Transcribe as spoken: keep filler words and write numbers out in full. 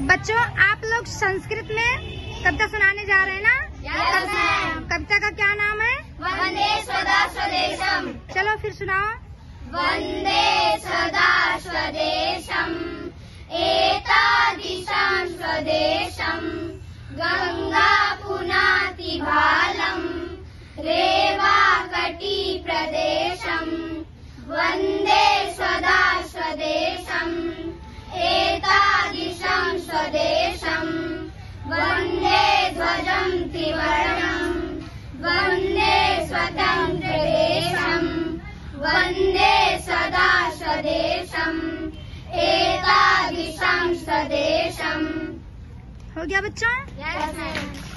बच्चों, आप लोग संस्कृत में कविता सुनाने जा रहे हैं ना? Yes ma'am. कविता का क्या नाम है? वंदे सदा स्वदेशम। चलो फिर सुनाओ। वंदे सदा स्वदेशम एतादृशं स्वदेशम गंगा पुनाति भालम रेवाकटी प्रदेशम वंदे सदा स्वदेशम एतादृशं स्वदेशम वंदे ध्वजं त्रिवर्णं वंदे स्वतंत्र देशम वंदे सदा स्वदेशम एतादृशं स्वदेशम। हो गया बच्चों? Yes ma'am.